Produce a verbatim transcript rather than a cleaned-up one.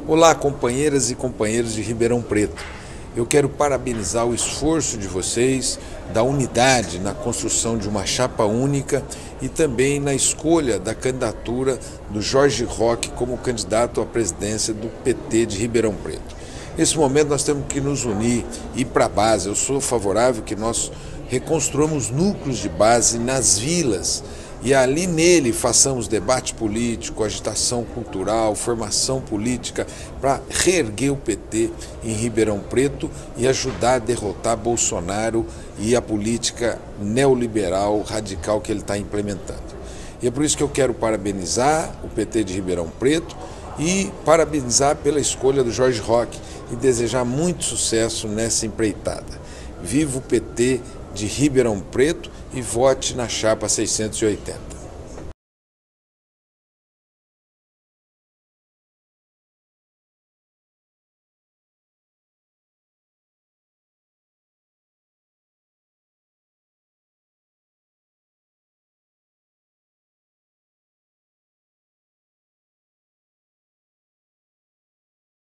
Olá, companheiras e companheiros de Ribeirão Preto. Eu quero parabenizar o esforço de vocês, da unidade na construção de uma chapa única e também na escolha da candidatura do Jorge Roque como candidato à presidência do P T de Ribeirão Preto. Nesse momento nós temos que nos unir e ir para a base. Eu sou favorável que nós reconstruamos núcleos de base nas vilas e ali nele façamos debate político, agitação cultural, formação política para reerguer o P T em Ribeirão Preto e ajudar a derrotar Bolsonaro e a política neoliberal radical que ele está implementando. E é por isso que eu quero parabenizar o P T de Ribeirão Preto e parabenizar pela escolha do Jorge Roque e desejar muito sucesso nessa empreitada. Viva o P T de Ribeirão Preto e vote na chapa seiscentos e oitenta.